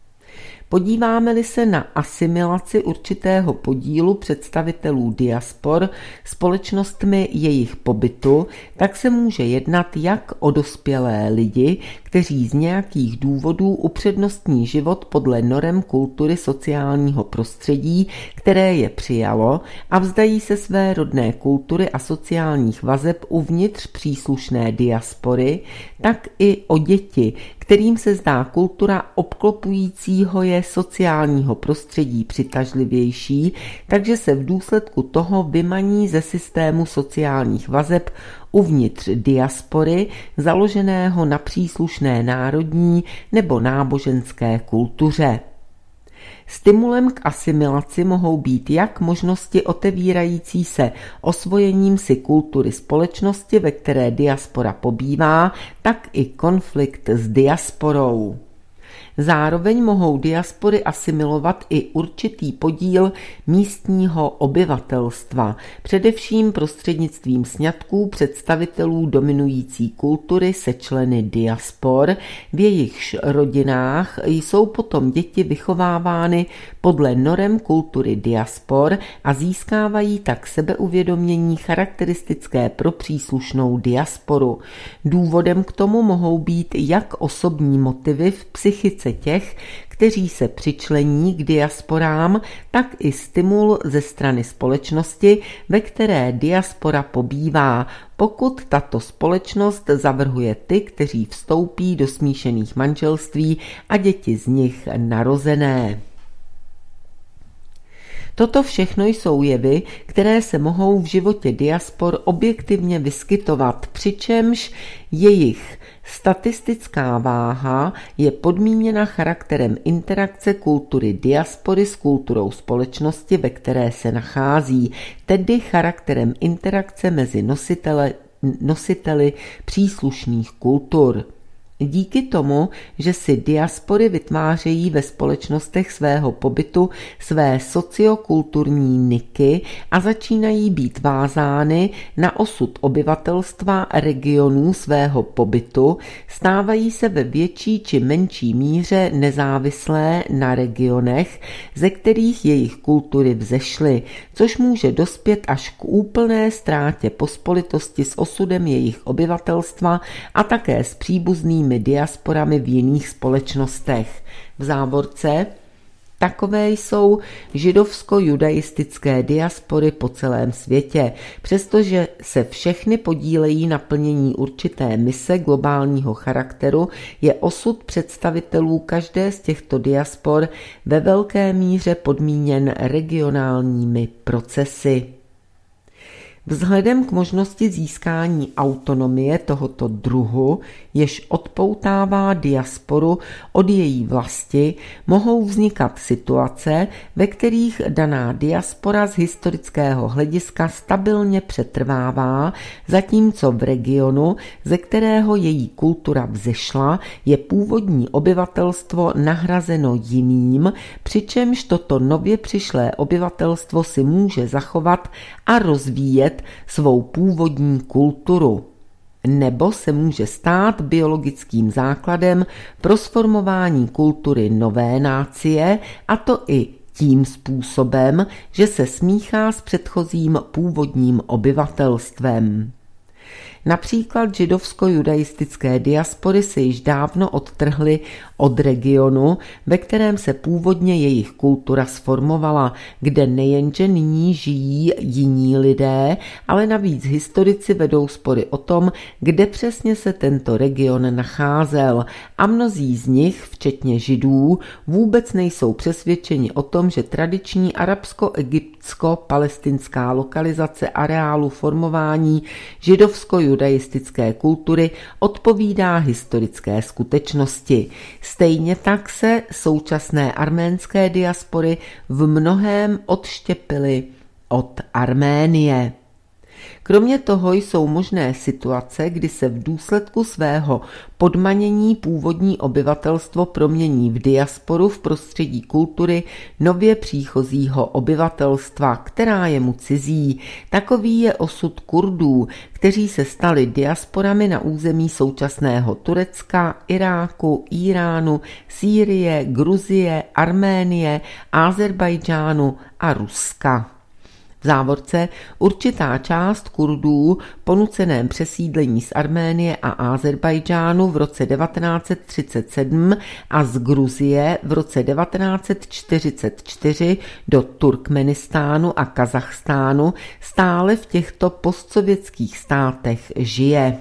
Podíváme-li se na asimilaci určitého podílu představitelů diaspor společnostmi jejich pobytu, tak se může jednat jak o dospělé lidi, kteří z nějakých důvodů upřednostní život podle norem kultury sociálního prostředí, které je přijalo, a vzdají se své rodné kultury a sociálních vazeb uvnitř příslušné diaspory, tak i o děti, kterým se zdá kultura obklopujícího je sociálního prostředí přitažlivější, takže se v důsledku toho vymaní ze systému sociálních vazeb uvnitř diaspory, založeného na příslušné národní nebo náboženské kultuře. Stimulem k asimilaci mohou být jak možnosti otevírající se osvojením si kultury společnosti, ve které diaspora pobývá, tak i konflikt s diasporou. Zároveň mohou diaspory asimilovat i určitý podíl místního obyvatelstva, především prostřednictvím sňatků představitelů dominující kultury se členy diaspor, v jejichž rodinách jsou potom děti vychovávány podle norem kultury diaspor a získávají tak sebeuvědomění charakteristické pro příslušnou diasporu. Důvodem k tomu mohou být jak osobní motivy v psychice těch, kteří se přičlení k diasporám, tak i stimul ze strany společnosti, ve které diaspora pobývá, pokud tato společnost zavrhuje ty, kteří vstoupí do smíšených manželství a děti z nich narozené. Toto všechno jsou jevy, které se mohou v životě diaspor objektivně vyskytovat, přičemž jejich statistická váha je podmíněna charakterem interakce kultury diaspory s kulturou společnosti, ve které se nachází, tedy charakterem interakce mezi nositeli příslušných kultur. Díky tomu, že si diaspory vytvářejí ve společnostech svého pobytu své sociokulturní niky a začínají být vázány na osud obyvatelstva regionů svého pobytu, stávají se ve větší či menší míře nezávislé na regionech, ze kterých jejich kultury vzešly, což může dospět až k úplné ztrátě pospolitosti s osudem jejich obyvatelstva a také s příbuznými diasporami v jiných společnostech. V závorce takové jsou židovsko-judaistické diaspory po celém světě, přestože se všechny podílejí na plnění určité mise globálního charakteru, je osud představitelů každé z těchto diaspor ve velké míře podmíněn regionálními procesy. Vzhledem k možnosti získání autonomie tohoto druhu, jež odpoutává diasporu od její vlasti, mohou vznikat situace, ve kterých daná diaspora z historického hlediska stabilně přetrvává, zatímco v regionu, ze kterého její kultura vzešla, je původní obyvatelstvo nahrazeno jiným, přičemž toto nově přišlé obyvatelstvo si může zachovat a rozvíjet svou původní kulturu. Nebo se může stát biologickým základem pro sformování kultury nové nácie, a to i tím způsobem, že se smíchá s předchozím původním obyvatelstvem. Například židovsko-judaistické diaspory se již dávno odtrhly od regionu, ve kterém se původně jejich kultura sformovala, kde nejenže nyní žijí jiní lidé, ale navíc historici vedou spory o tom, kde přesně se tento region nacházel a mnozí z nich, včetně Židů, vůbec nejsou přesvědčeni o tom, že tradiční arabsko-egyptsko-palestinská lokalizace areálu formování židovsko-judaistické kultury odpovídá historické skutečnosti. Stejně tak se současné arménské diaspory v mnohém odštěpily od Arménie. Kromě toho jsou možné situace, kdy se v důsledku svého podmanění původní obyvatelstvo promění v diasporu v prostředí kultury nově příchozího obyvatelstva, která je mu cizí. Takový je osud Kurdů, kteří se stali diasporami na území současného Turecka, Iráku, Íránu, Sýrie, Gruzie, Arménie, Azerbajdžánu a Ruska. V závorce určitá část Kurdů po nuceném přesídlení z Arménie a Azerbajdžánu v roce 1937 a z Gruzie v roce 1944 do Turkmenistánu a Kazachstánu stále v těchto postsovětských státech žije.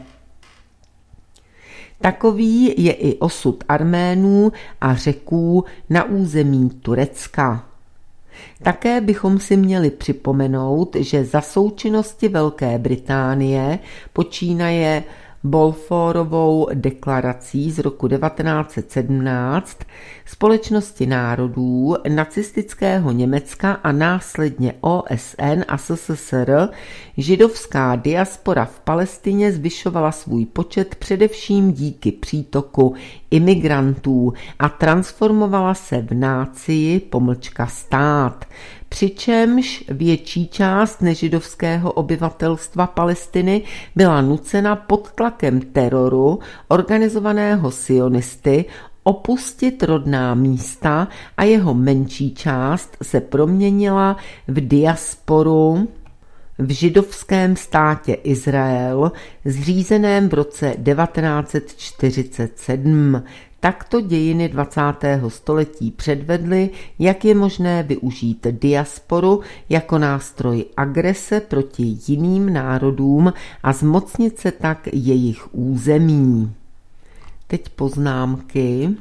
Takový je i osud Arménů a Řeků na území Turecka. Také bychom si měli připomenout, že za součinnosti Velké Británie počínaje Balfourovou deklarací z roku 1917 Společnosti národů, nacistického Německa a následně OSN a SSSR židovská diaspora v Palestině zvyšovala svůj počet především díky přítoku imigrantů a transformovala se v nácii _stát. Přičemž větší část nežidovského obyvatelstva Palestiny byla nucena pod tlakem teroru organizovaného sionisty opustit rodná místa a jeho menší část se proměnila v diasporu v židovském státě Izrael, zřízeném v roce 1947. Takto dějiny 20. století předvedly, jak je možné využít diasporu jako nástroj agrese proti jiným národům a zmocnit se tak jejich území. Teď poznámky.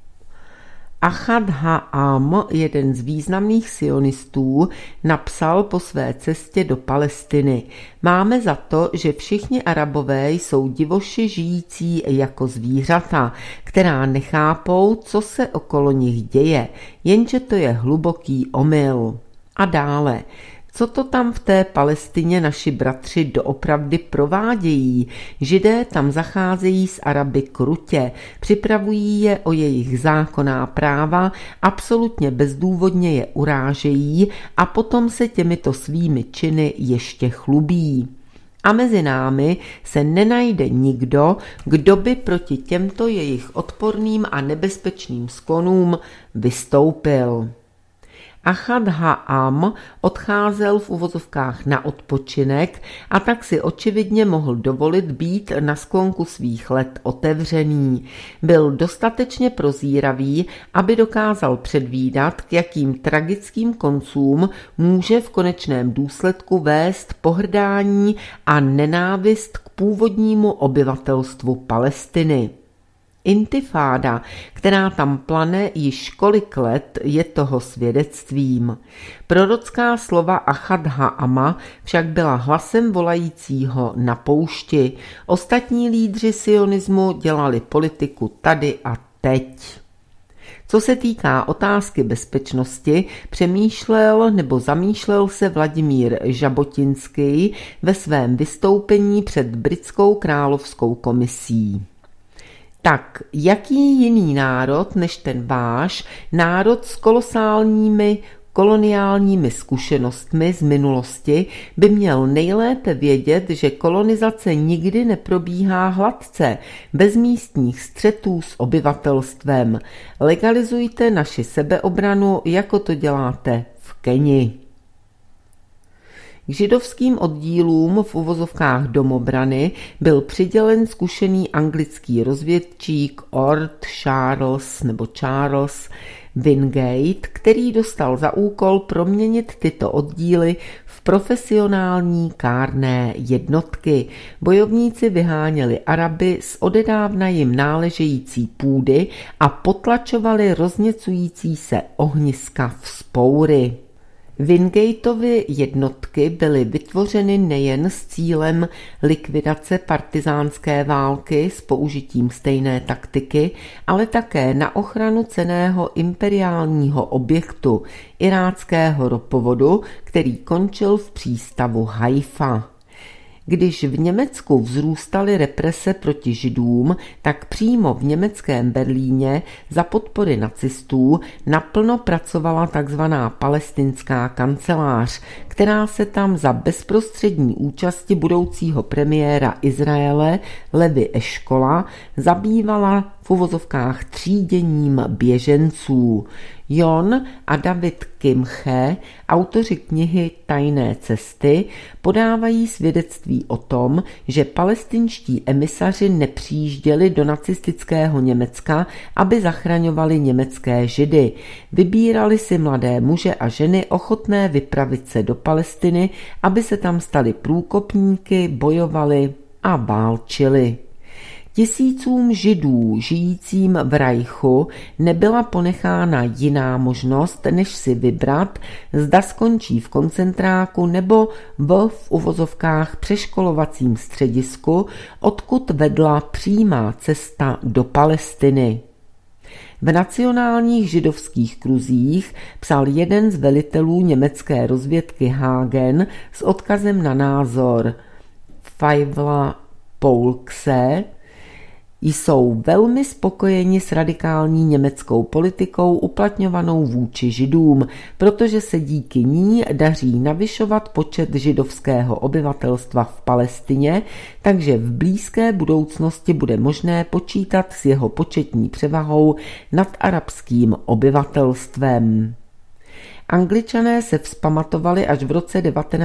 Ahad Ha'am, jeden z významných sionistů, napsal po své cestě do Palestiny: máme za to, že všichni Arabové jsou divoši žijící jako zvířata, která nechápou, co se okolo nich děje, jenže to je hluboký omyl. A dále: co to tam v té Palestině naši bratři doopravdy provádějí? Židé tam zacházejí s Araby krutě, připravují je o jejich zákonná práva, absolutně bezdůvodně je urážejí a potom se těmito svými činy ještě chlubí. A mezi námi se nenajde nikdo, kdo by proti těmto jejich odporným a nebezpečným sklonům vystoupil. Ahad Ha'am odcházel v uvozovkách na odpočinek a tak si očividně mohl dovolit být na sklonku svých let otevřený. Byl dostatečně prozíravý, aby dokázal předvídat, k jakým tragickým koncům může v konečném důsledku vést pohrdání a nenávist k původnímu obyvatelstvu Palestiny. Intifáda, která tam plane již kolik let, je toho svědectvím. Prorocká slova Ahad Ha'ama však byla hlasem volajícího na poušti. Ostatní lídři sionismu dělali politiku tady a teď. Co se týká otázky bezpečnosti, přemýšlel nebo zamýšlel se Vladimír Žabotinský ve svém vystoupení před britskou královskou komisí. Tak jaký jiný národ než ten váš, národ s kolosálními koloniálními zkušenostmi z minulosti, by měl nejlépe vědět, že kolonizace nikdy neprobíhá hladce, bez místních střetů s obyvatelstvem. Legalizujte naši sebeobranu, jako to děláte v Keni. K židovským oddílům v uvozovkách domobrany byl přidělen zkušený anglický rozvědčík Charles Wingate, který dostal za úkol proměnit tyto oddíly v profesionální kárné jednotky. Bojovníci vyháněli Araby z odedávna jim náležející půdy a potlačovali rozněcující se ohniska vzpoury. Wingateovy jednotky byly vytvořeny nejen s cílem likvidace partyzánské války s použitím stejné taktiky, ale také na ochranu cenného imperiálního objektu iráckého ropovodu, který končil v přístavu Haifa. Když v Německu vzrůstaly represe proti Židům, tak přímo v německém Berlíně za podpory nacistů naplno pracovala tzv. Palestinská kancelář, která se tam za bezprostřední účasti budoucího premiéra Izraele Levi Eškola zabývala v uvozovkách tříděním běženců. Jon a David Kimche, autoři knihy Tajné cesty, podávají svědectví o tom, že palestinští emisaři nepřijížděli do nacistického Německa, aby zachraňovali německé Židy. Vybírali si mladé muže a ženy ochotné vypravit se do Palestiny, aby se tam stali průkopníky, bojovali a válčili. Tisícům Židů žijícím v Reichu nebyla ponechána jiná možnost, než si vybrat, zda skončí v koncentráku nebo v uvozovkách přeškolovacím středisku, odkud vedla přímá cesta do Palestiny. V nacionálních židovských kruzích psal jeden z velitelů německé rozvědky Hagen s odkazem na názor Feiwla Paulkse: jsou velmi spokojeni s radikální německou politikou uplatňovanou vůči Židům, protože se díky ní daří navyšovat počet židovského obyvatelstva v Palestině, takže v blízké budoucnosti bude možné počítat s jeho početní převahou nad arabským obyvatelstvem. Angličané se vzpamatovali až v roce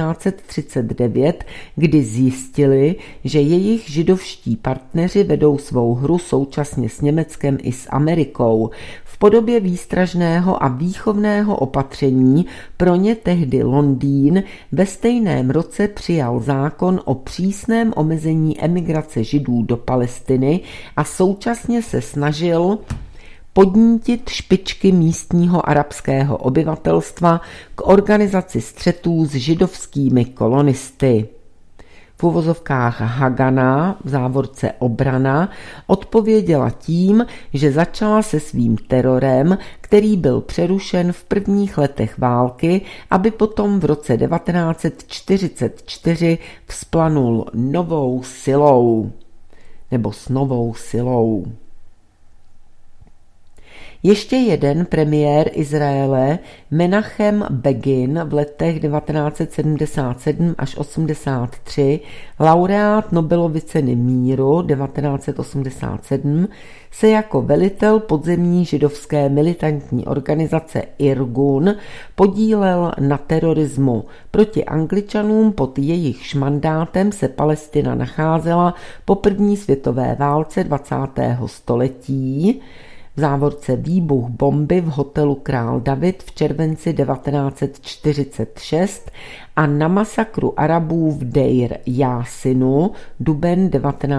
1939, kdy zjistili, že jejich židovští partneři vedou svou hru současně s Německem i s Amerikou. V podobě výstražného a výchovného opatření pro ně tehdy Londýn ve stejném roce přijal zákon o přísném omezení emigrace Židů do Palestiny a současně se snažil podnítit špičky místního arabského obyvatelstva k organizaci střetů s židovskými kolonisty. V uvozovkách Hagana, v závorce obrana, odpověděla tím, že začala se svým terorem, který byl přerušen v prvních letech války, aby potom v roce 1944 vzplanul novou silou, nebo s novou silou. Ještě jeden premiér Izraele, Menachem Begin, v letech 1977 až 83, laureát Nobelovy ceny míru 1987, se jako velitel podzemní židovské militantní organizace Irgun podílel na terorismu. Proti Angličanům pod jejich mandátem se Palestina nacházela po první světové válce 20. století. V závorce výbuch bomby v hotelu Král David v červenci 1946 a na masakru Arabů v Deir Jásinu duben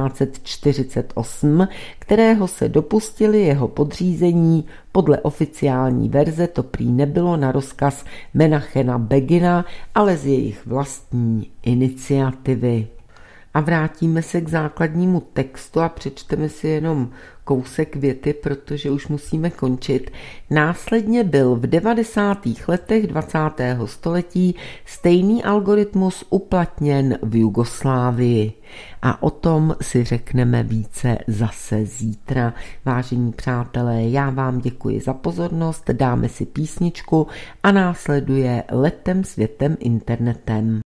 1948, kterého se dopustili jeho podřízení. Podle oficiální verze to prý nebylo na rozkaz Menachema Begina, ale z jejich vlastní iniciativy. A vrátíme se k základnímu textu a přečteme si jenom kousek věty, protože už musíme končit. Následně byl v 90. letech 20. století stejný algoritmus uplatněn v Jugoslávii. A o tom si řekneme více zase zítra. Vážení přátelé, já vám děkuji za pozornost, dáme si písničku a následuje Letem světem internetem.